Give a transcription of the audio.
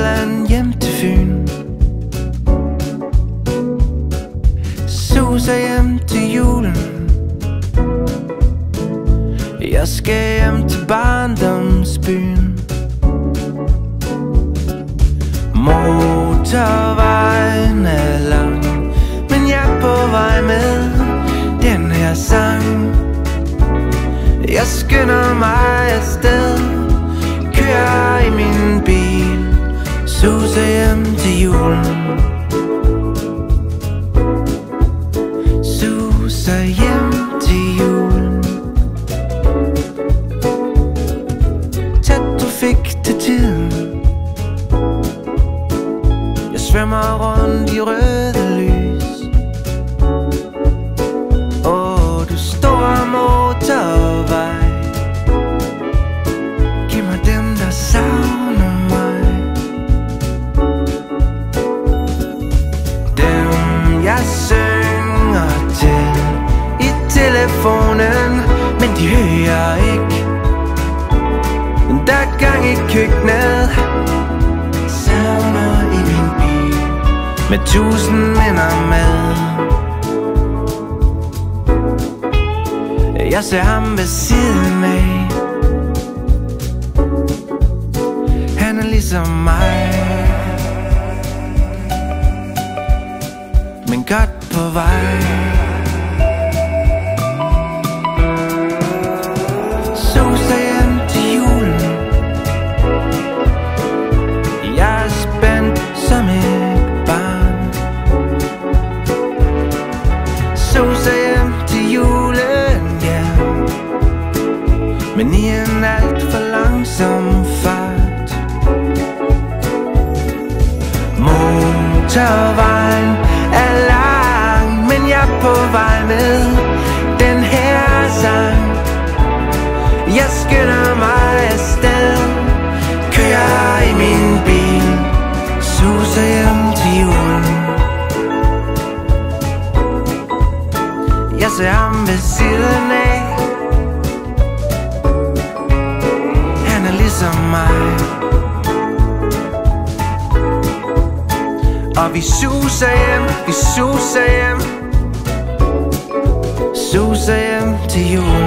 Sjælland hjem til Fyn. Suser hjem til julen. Jeg skal hjem til barndomsbyen. Motorvejen er lang, men jeg er på vej med den her sang. Jeg skynder mig afsted, kører i min bil, suser hjem til julen. Suser hjem til julen. Tæt du fik til tiden. Jeg svømmer rundt i røde lys. Åh, du store motorvej, giv mig dem, der savner mig. Dem jeg synger til i telefonen, men de hører ikke. Der er gang i køkkenet, savner i min bil, med 1000 minder med. Jeg ser ham ved siden af. Han er ligesom mig, men godt på vej. Suser hjem til julen. Jeg er spændt som et barn. Suser hjem til julen, ja, men i en alt for langsom fart. Motorvejen er lang, men jeg er på vej med den her sang. Jeg skynder mig afsted, kører i min bil, suser hjem til julen. Jeg ser ham ved siden af. Han er ligesom mig, og vi suser hjem, vi suser hjem, suser hjem til julen.